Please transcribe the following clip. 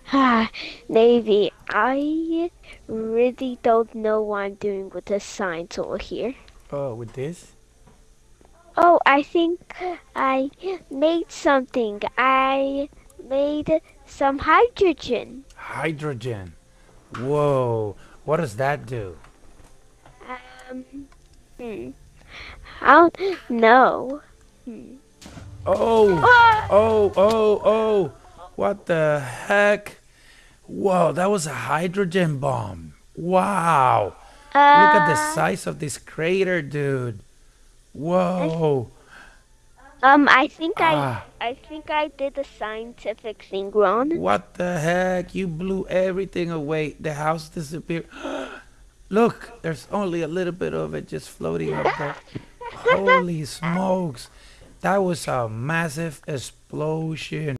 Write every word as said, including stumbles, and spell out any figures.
Ah, Navy, I really don't know what I'm doing with the signs over here. Oh, with this? Oh, I think I made something. I made some hydrogen. Hydrogen. Whoa, what does that do? Um, hmm. I don't know. Hmm. Oh, Ah! oh, oh, oh. What the heck? Whoa, that was a hydrogen bomb. Wow. Look at the Uh, size of this crater, dude. I, Whoa. um, I think I, Ah, I think I did the scientific thing wrong. what the heck? You blew everything away. The house disappeared. Look, there's only a little bit of it just floating up there. Holy smokes. That was a massive explosion.